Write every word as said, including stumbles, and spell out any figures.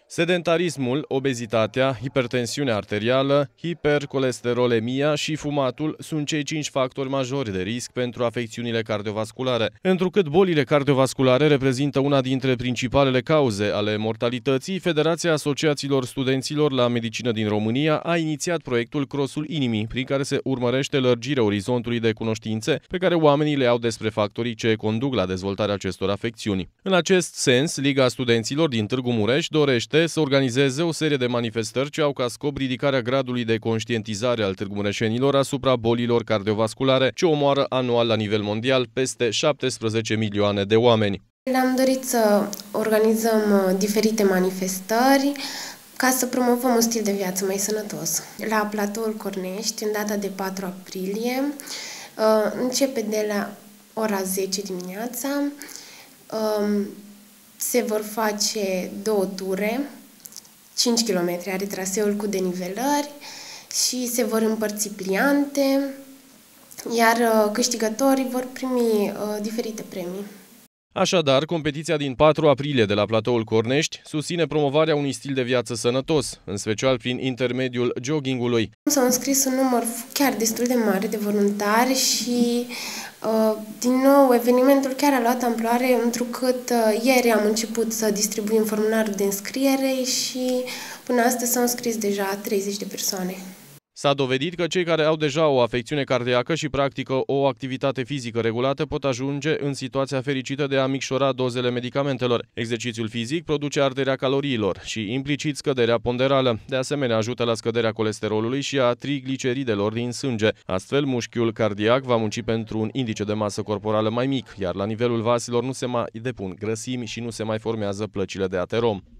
Sedentarismul, obezitatea, hipertensiunea arterială, hipercolesterolemia și fumatul sunt cei cinci factori majori de risc pentru afecțiunile cardiovasculare. Întrucât bolile cardiovasculare reprezintă una dintre principalele cauze ale mortalității, Federația Asociațiilor Studenților la Medicină din România a inițiat proiectul Crossul Inimii, prin care se urmărește lărgirea orizontului de cunoștințe pe care oamenii le au despre factorii ce conduc la dezvoltarea acestor afecțiuni. În acest sens, Liga Studenților din Târgu Mureș dorește să organizeze o serie de manifestări ce au ca scop ridicarea gradului de conștientizare al târgumureșenilor asupra bolilor cardiovasculare, ce omoară anual la nivel mondial peste șaptesprezece milioane de oameni. Ne-am dorit să organizăm diferite manifestări ca să promovăm un stil de viață mai sănătos. La Platoul Cornești, în data de patru aprilie, începe de la ora zece dimineața. Se vor face două ture, cinci kilometri are traseul cu denivelări și se vor împărți pliante, iar câștigătorii vor primi diferite premii. Așadar, competiția din patru aprilie de la Platoul Cornești susține promovarea unui stil de viață sănătos, în special prin intermediul joggingului. S-au înscris un număr chiar destul de mare de voluntari și, din nou, evenimentul chiar a luat amploare, întrucât ieri am început să distribuim formularul de înscriere și până astăzi s-au înscris deja treizeci de persoane. S-a dovedit că cei care au deja o afecțiune cardiacă și practică o activitate fizică regulată pot ajunge în situația fericită de a micșora dozele medicamentelor. Exercițiul fizic produce arderea caloriilor și implicit scăderea ponderală. De asemenea, ajută la scăderea colesterolului și a trigliceridelor din sânge. Astfel, mușchiul cardiac va munci pentru un indice de masă corporală mai mic, iar la nivelul vaselor nu se mai depun grăsimi și nu se mai formează plăcile de aterom.